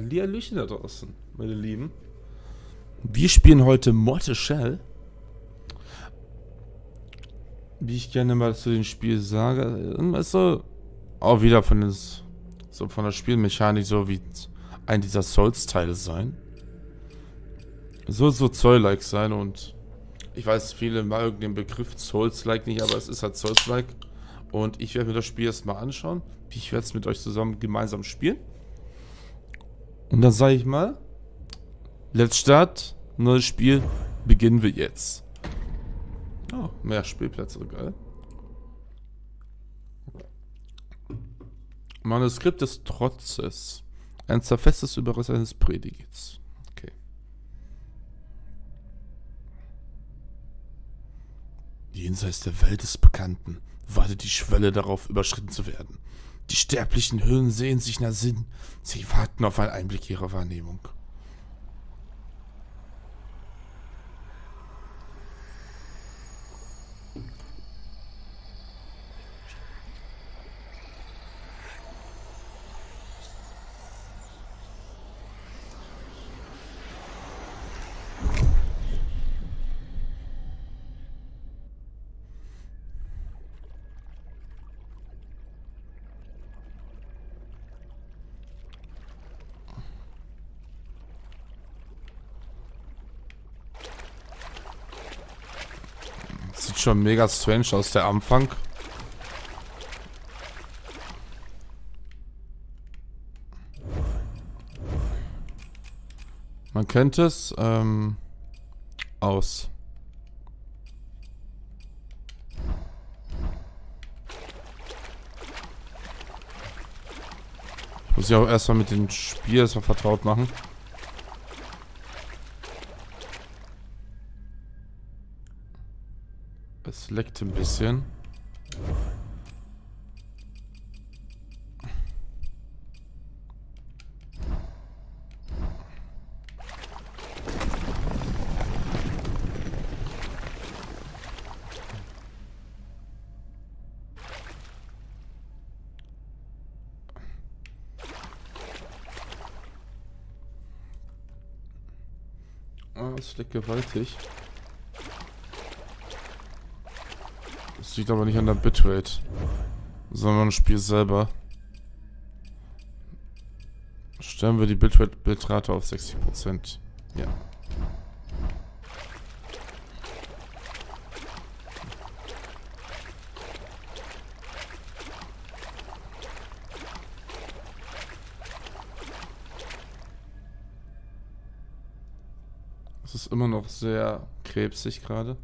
Hallihallöchen da draußen, meine Lieben. Wir spielen heute Mortal Shell. Wie ich gerne mal zu dem Spiel sage, ist so auch wieder von der Spielmechanik so wie ein dieser Souls-Teile sein. So Zoll-like sein und ich weiß, viele mögen den Begriff Souls-like nicht, aber es ist halt Souls-like. Und ich werde mir das Spiel erstmal anschauen. Ich werde es mit euch zusammen gemeinsam spielen. Und dann sage ich mal, let's start, neues Spiel, beginnen wir jetzt. Oh, mehr Spielplätze, geil. Manuskript des Trotzes. Ein zerfetztes Überrest eines Predigits. Okay. Jenseits der Welt des Bekannten wartet die Schwelle darauf, überschritten zu werden. Die sterblichen Hüllen sehen sich nach Sinn. Sie warten auf einen Einblick ihrer Wahrnehmung. Sieht schon mega strange aus, der Anfang. Man kennt es aus. Ich muss ja auch erstmal mit dem Spiel erstmal vertraut machen. Es leckt ein bisschen. Ah, es leckt gewaltig. Das liegt aber nicht an der Bitrate, sondern am Spiel selber. Stellen wir die Bitrate auf 60%. Ja. Es ist immer noch sehr krebsig gerade.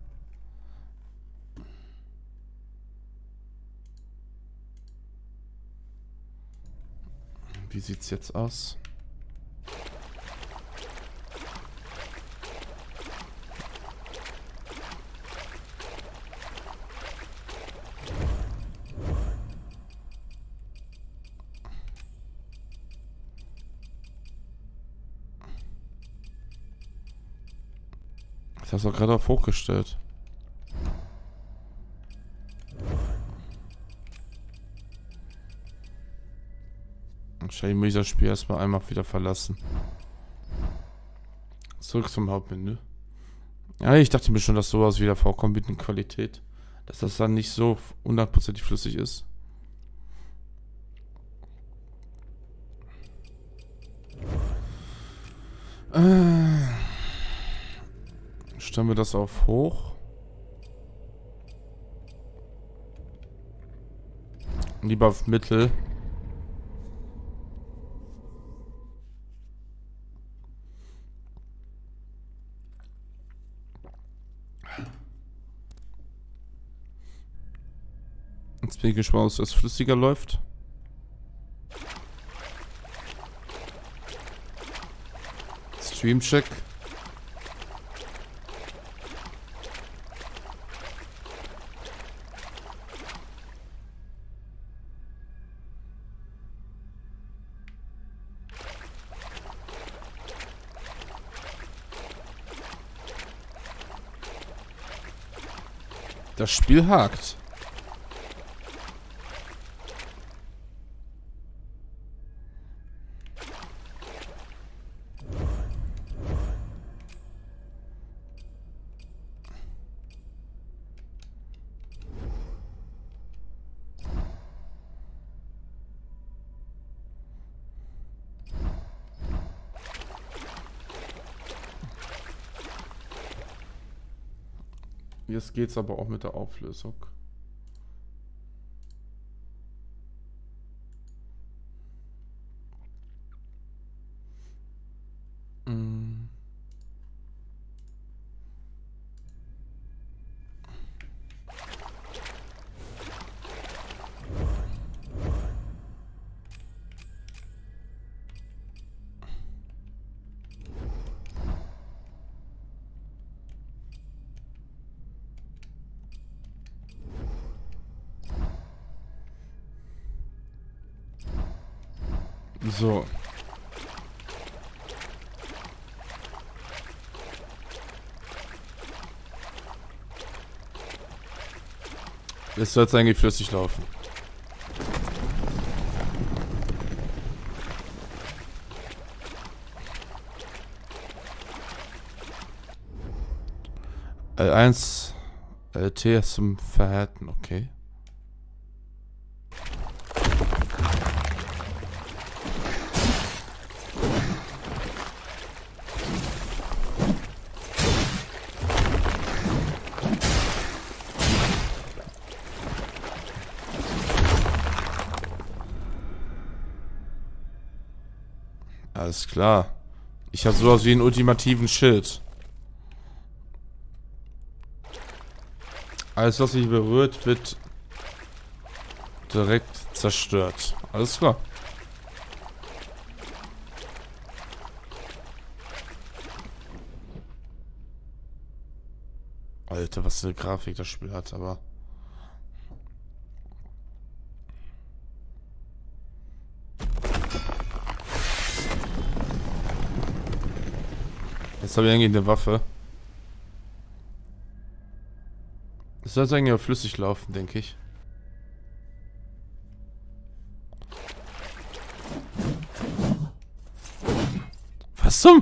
Wie sieht's jetzt aus? Ich hab's doch gerade auf hochgestellt. Wahrscheinlich muss ich das Spiel erstmal einmal wieder verlassen. Zurück zum Hauptmenü. Ja, ich dachte mir schon, dass sowas wieder vorkommt mit der Qualität. Dass das dann nicht so hundertprozentig flüssig ist. Stellen wir das auf hoch. Lieber auf Mittel. Jetzt bin ich gespannt, ob es flüssiger läuft. Stream-Check. Das Spiel hakt. Jetzt geht's aber auch mit der Auflösung. Mm. So. Es soll jetzt eigentlich flüssig laufen. L1 LT ist zum Verhärten, okay. Alles klar. Ich habe sowas wie einen ultimativen Schild. Alles, was sich berührt, wird direkt zerstört. Alles klar. Alter, was für eine Grafik das Spiel hat, aber... Jetzt habe ich eigentlich eine Waffe. Es soll eigentlich auch flüssig laufen, denke ich. Was zum?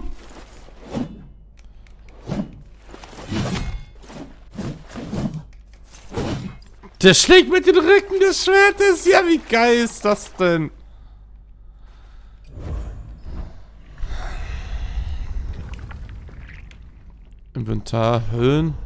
Der schlägt mit dem Rücken des Schwertes. Ja, wie geil ist das denn? Inventar, Hüllen.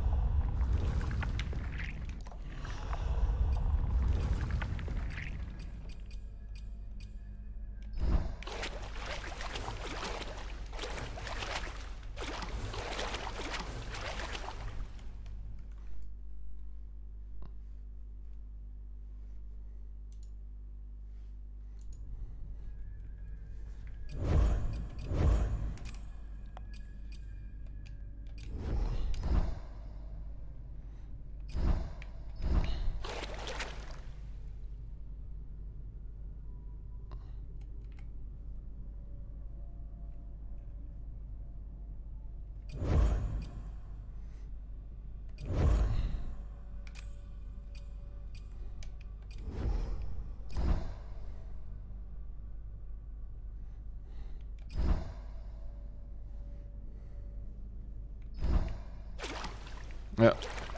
Ja.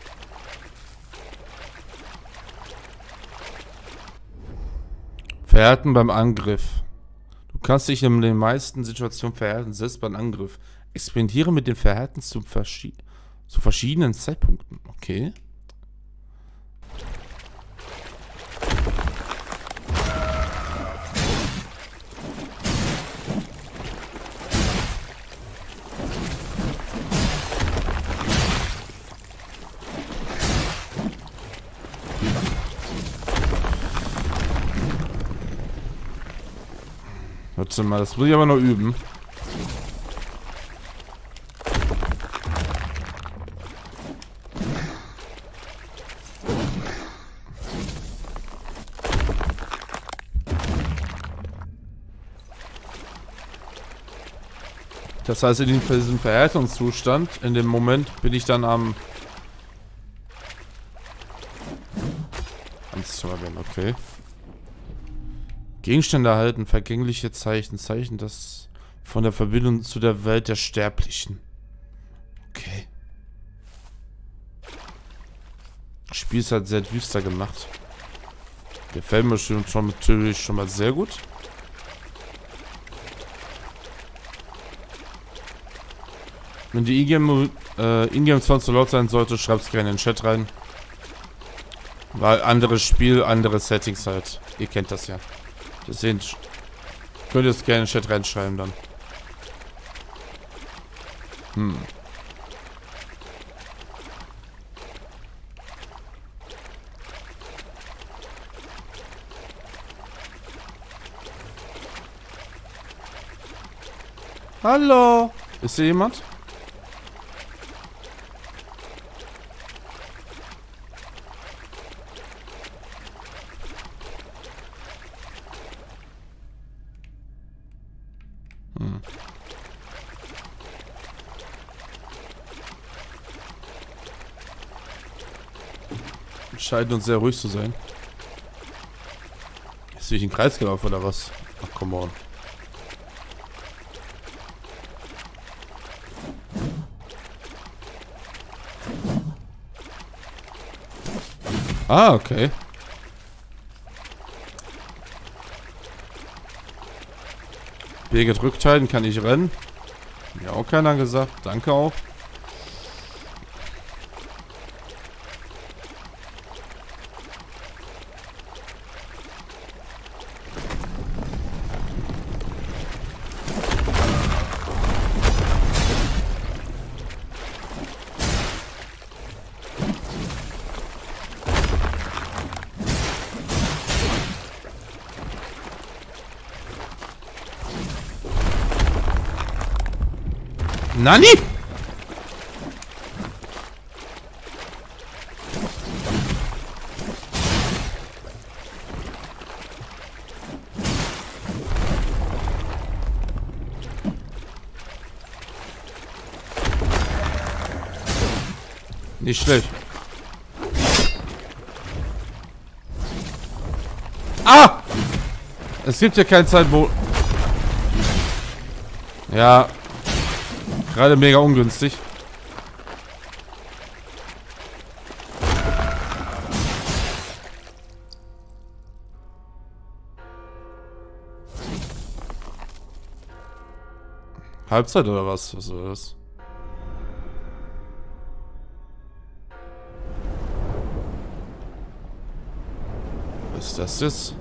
Verhärten beim Angriff. Du kannst dich in den meisten Situationen verhärten, selbst beim Angriff. Experimentiere mit den Verhärten zu verschiedenen Zeitpunkten. Okay. Warte mal, das muss ich aber noch üben. Das heißt, in diesem Verhärtungszustand, in dem Moment bin ich dann am Zaubern, okay. Gegenstände erhalten vergängliche Zeichen. Zeichen, das von der Verbindung zu der Welt der Sterblichen. Okay. Das Spiel ist halt sehr düster gemacht. Gefällt mir natürlich schon mal sehr gut. Wenn die Ingame-Sound zu laut sein sollte, schreibt es gerne in den Chat rein. Weil anderes Spiel, andere Settings halt. Ihr kennt das ja. Deswegen könnt ihr es gerne in den Chat reinschreiben dann. Hallo! Ist hier jemand? Scheint uns sehr ruhig zu sein. Ist durch den Kreis gelaufen oder was? Ach, come on. Ah, okay. B gedrückt halten, kann ich rennen. Ja, auch keiner gesagt. Danke auch. Nani? Nicht schlecht. Ah! Es gibt ja keine Zeit, wo... Ja... Gerade mega ungünstig. Halbzeit oder was? Was ist das? Was ist das jetzt?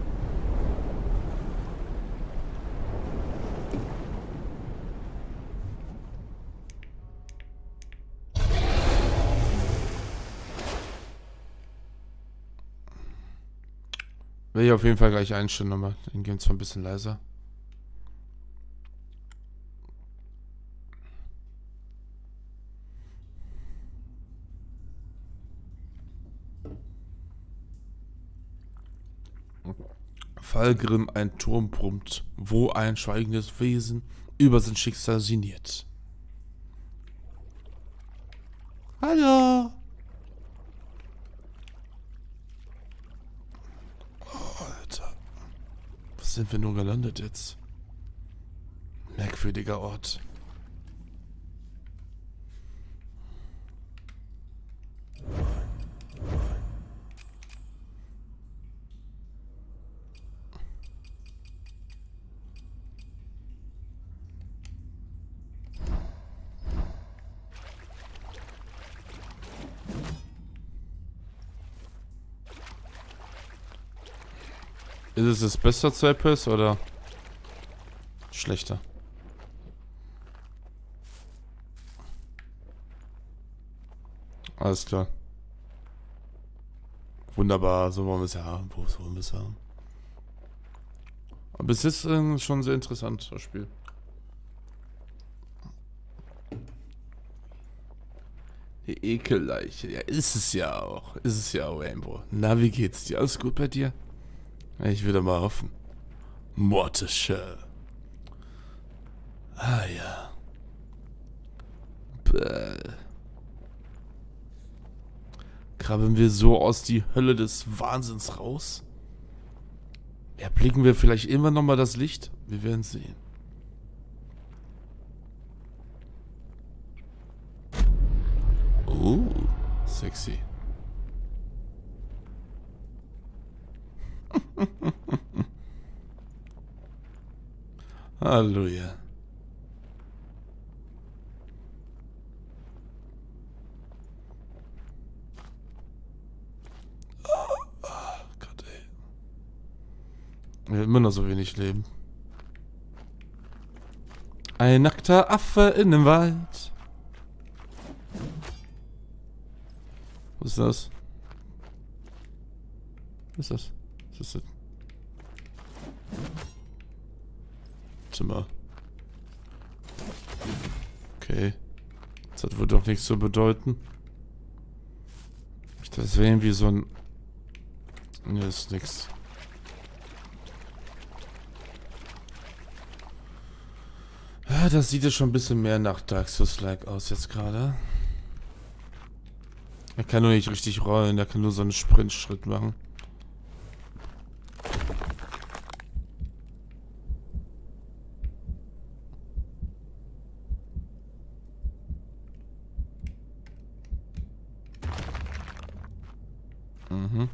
Will ich auf jeden Fall gleich einstellen, aber den gehen zwar ein bisschen leiser. Fallgrim, ein Turm brummt, wo ein schweigendes Wesen über sein Schicksal sinniert. Hallo! Oh, Alter. Was sind wir nur gelandet jetzt? Merkwürdiger Ort. Ist es besser zu FPS oder schlechter? Alles klar. Wunderbar, so wollen wir es ja haben. Wo wollen wir es haben? Aber bis jetzt schon sehr interessant, das Spiel. Die Ekelleiche. Ja, ist es ja auch. Ist es ja auch, Rainbow. Na, wie geht's dir? Alles gut bei dir? Ich würde mal hoffen. Mortische. Ah ja. Bäh. Krabbeln wir so aus die Hölle des Wahnsinns raus? Erblicken wir vielleicht immer noch mal das Licht? Wir werden sehen. Oh, sexy. Halleluja. Wir haben immer noch so wenig Leben. Ein nackter Affe in dem Wald. Was ist das? Was ist das? Was ist das? Zimmer. Okay. Das hat wohl doch nichts zu bedeuten. Ich dachte, das wäre irgendwie so ein... Ne, ist nix. Ja, das sieht ja schon ein bisschen mehr nach Dark Souls-like aus jetzt gerade. Er kann nur nicht richtig rollen, er kann nur so einen Sprintschritt machen. Mhm.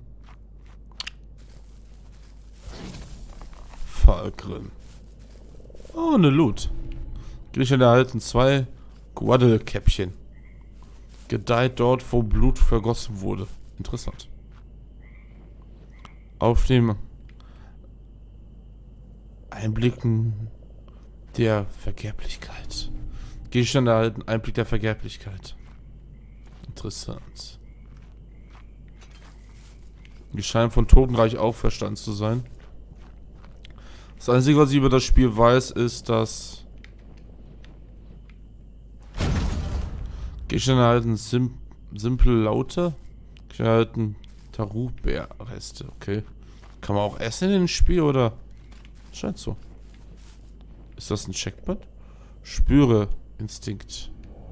Falkren. Oh, eine Loot. Griechen erhalten 2 Guadelkäppchen. Gedeiht dort, wo Blut vergossen wurde. Interessant. Auf dem Einblicken der Vergerblichkeit. Gegenstände erhalten Einblick der Vergerblichkeit. Interessant. Die scheinen von Totenreich auferstanden zu sein. Das Einzige, was ich über das Spiel weiß, ist, dass Gegenstände erhalten simple Laute. Gegenstände erhalten Taru-Bär-Reste. Okay. Kann man auch essen in dem Spiel, oder? Scheint so. Ist das ein Checkpoint? Spüre Instinkt.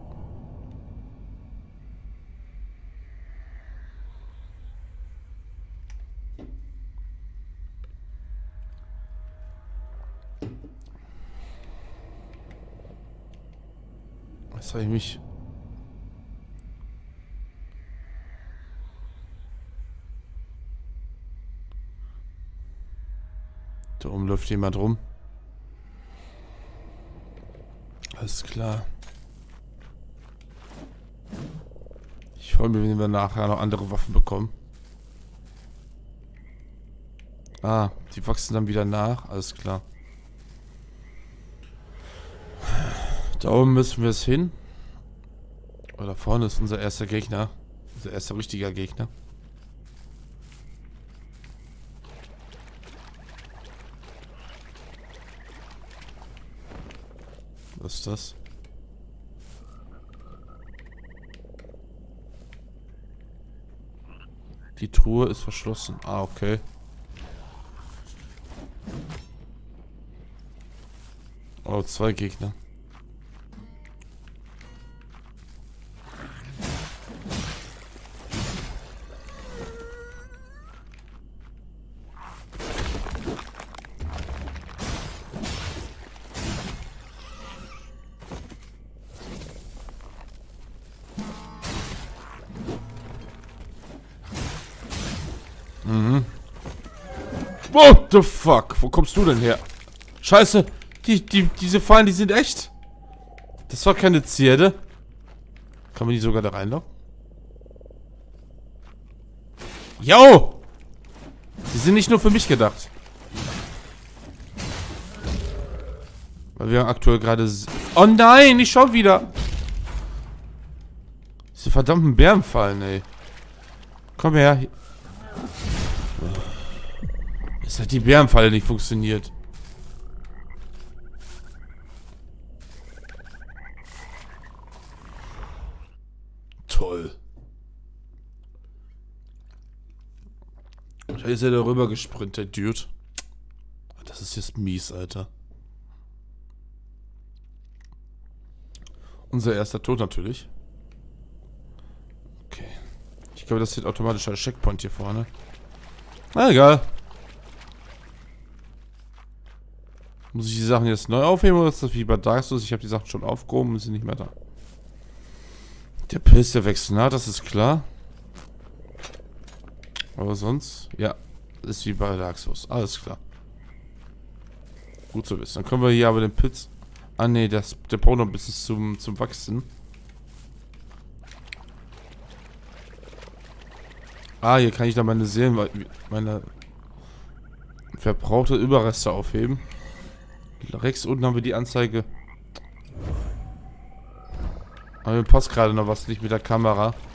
Was habe ich mich... Da oben läuft jemand rum. Alles klar. Ich freue mich, wenn wir nachher noch andere Waffen bekommen. Ah, die wachsen dann wieder nach. Alles klar. Da oben müssen wir es hin. Oh, da vorne ist unser erster Gegner. Unser erster richtiger Gegner. Was ist das? Die Truhe ist verschlossen. Ah, okay. Oh, 2 Gegner. Mhm. What the fuck? Wo kommst du denn her? Scheiße. Diese Fallen, die sind echt. Das war keine Zierde. Kann man die sogar da reinlocken? Yo! Die sind nicht nur für mich gedacht. Weil wir aktuell gerade... Oh nein, nicht schon wieder. Diese verdammten Bärenfallen, ey. Komm her. Es hat die Bärenfalle nicht funktioniert. Toll. Da ist er darüber gesprintet, Dude. Das ist jetzt mies, Alter. Unser erster Tod natürlich. Okay. Ich glaube, das steht automatisch als Checkpoint hier vorne. Na egal. Muss ich die Sachen jetzt neu aufheben oder ist das wie bei Dark Souls? Ich habe die Sachen schon aufgehoben und sind nicht mehr da. Der Pilz, der wächst nah, das ist klar. Aber sonst, ja, ist wie bei Dark Souls. Alles klar. Gut zu wissen. Dann können wir hier aber den Pilz... Ah ne, der braucht noch ein bisschen zum Wachsen. Ah, hier kann ich dann meine Seelen... Verbrauchte Überreste aufheben. Rechts unten haben wir die Anzeige. Aber mir passt gerade noch was nicht mit der Kamera.